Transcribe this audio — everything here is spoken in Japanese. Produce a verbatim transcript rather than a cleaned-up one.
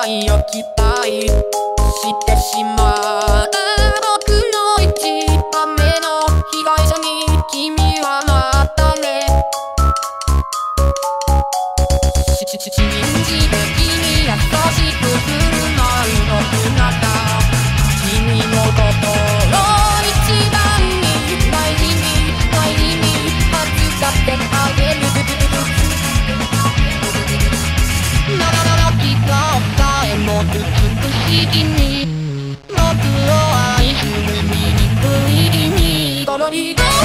愛を期待してしまう僕の一番目の被害者に君はまたね信じて君優しく振る舞うの姿君のことを一番に大事に大事に扱ってあげるならなら気がさえも美しいに僕を愛する醜いにこの二度